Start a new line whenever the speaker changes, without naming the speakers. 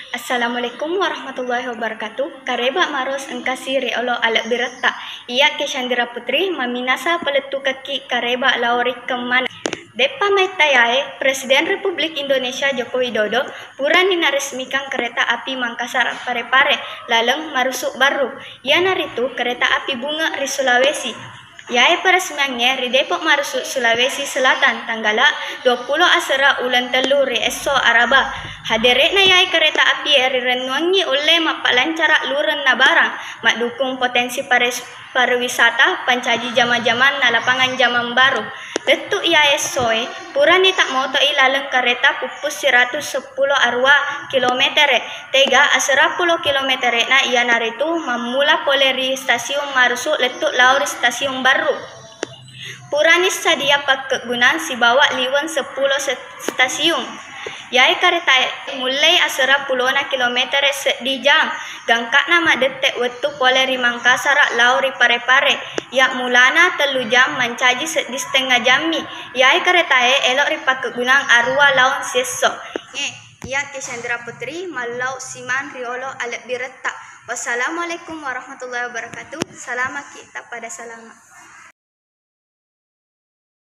Assalamualaikum warahmatullahi wabarakatuh. Kareba maros engkasi reolo alak birata. Ia ke Chandra Putri maminasa peletu kaki kareba lauri kemana. Depa maitayae Presiden Republik Indonesia Joko Widodo purani naresmikan kereta api Mangkasar Parepare laleng marusuk baru. Ia naritu kereta api bunga ri Sulawesi. Yai peresmiannya di Depok Marusuk Sulawesi Selatan tanggala 20 asera ulan telu ri eso araba. Hadirek na yai kereta api ri renuangi oleh mapalancara luren na barang mak dukung potensi pariwisata pancaji zaman-zaman na lapangan zaman baru. Letuk yai soe purani tak mau to ilaleng kereta pupus 110 arwa kilometer tega asera 10 kilometer na ia naritu mamula poleri stasiun Marusuk letuk lauri stasiun baru. Purani sadia pakegunaan si bawa liwan 10 stasiun. Yai kereta mulai asera puluhan kilometer di jam. Gangkak nama detek wetu poleri Mangkasar lauri Parepare. Ya mulana telu jam mencaji di setengah jami. Yai kereta elok ri pakegunaan arwa laun sesok. Ya ke Chandra Putri malau siman riolo alek bireta. Wassalamualaikum warahmatullahi wabarakatuh. Salama kita pada salama.